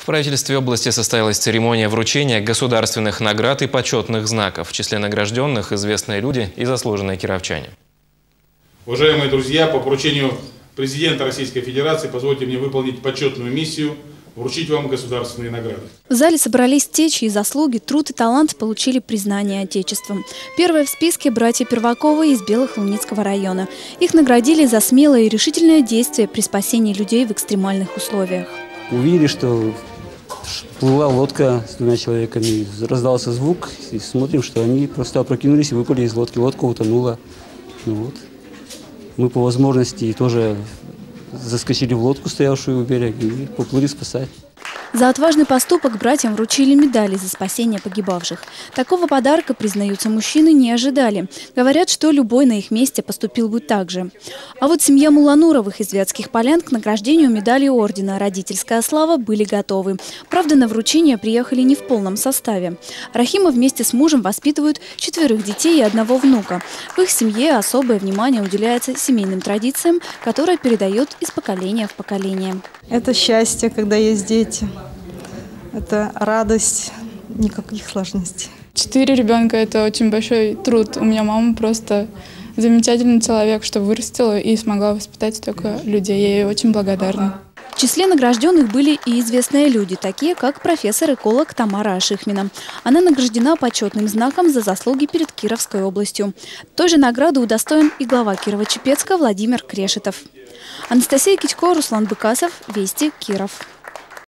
В правительстве области состоялась церемония вручения государственных наград и почетных знаков. В числе награжденных известные люди и заслуженные кировчане. Уважаемые друзья, по поручению президента Российской Федерации позвольте мне выполнить почетную миссию – вручить вам государственные награды. В зале собрались те, чьи заслуги, труд и талант получили признание Отечеством. Первое в списке – братья Перваковы из Белохолуницкого района. Их наградили за смелое и решительное действие при спасении людей в экстремальных условиях. Увидели, что плыла лодка с 2 человеками, раздался звук, и смотрим, что они просто опрокинулись и выпали из лодки. Лодка утонула. Мы по возможности тоже заскочили в лодку, стоявшую у берега, и поплыли спасать. За отважный поступок братьям вручили медали за спасение погибавших. Такого подарка, признаются мужчины, не ожидали. Говорят, что любой на их месте поступил бы так же. А вот семья Мулануровых из Вятских Полян к награждению медали ордена «Родительская слава» были готовы. Правда, на вручение приехали не в полном составе. Рахима вместе с мужем воспитывают 4 детей и 1 внука. В их семье особое внимание уделяется семейным традициям, которые передают из поколения в поколение. Это счастье, когда есть дети. Это радость, никаких сложностей. 4 ребенка – это очень большой труд. У меня мама просто замечательный человек, что вырастила и смогла воспитать столько людей. Я ей очень благодарна. В числе награжденных были и известные люди, такие как профессор-эколог Тамара Ашихмина. Она награждена почетным знаком за заслуги перед Кировской областью. Той же награды удостоен и глава Кирово-Чепецка Владимир Крешетов. Анастасия Китько, Руслан Быкасов, Вести, Киров.